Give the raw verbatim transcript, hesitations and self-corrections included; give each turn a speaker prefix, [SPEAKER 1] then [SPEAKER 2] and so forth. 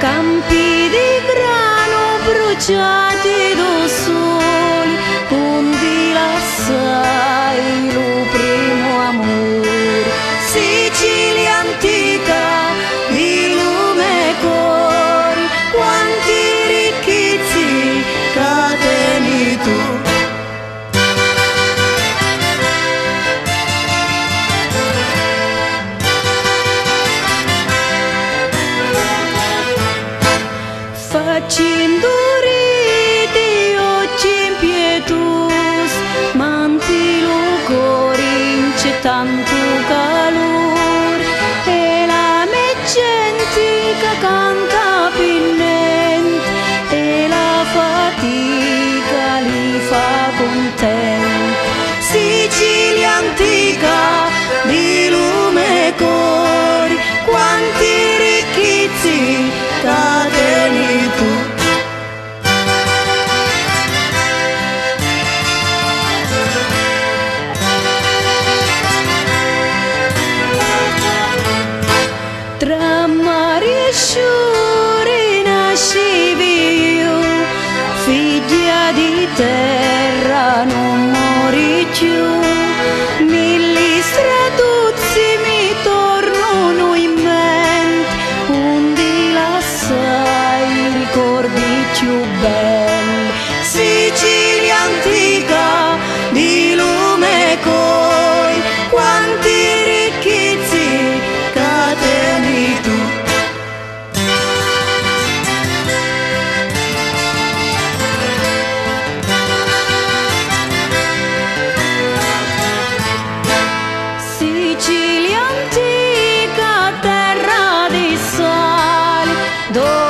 [SPEAKER 1] campi di grano bruciati da soli, onde lassai lo primo amore. Sicilia antica, di lume cori, quanti ricchezzi cateni tu. Facendo riti oggi impietus, manti lo cori c'è tanto calore, e la mia gente che canta pinnente, e la fatica li fa contenti. Sicilia antica, di lume cori, quanti ricchezzi cateni tu. Tra mari e sciure nascevi io, figlia di terra non mori più. Mille straduzzi mi tornano in mente, onde lassai ricordi più belli. Sicilia antica, di lume coi, quanti ricchezzi cateni tu. Sicilia antica, terra di sale, dove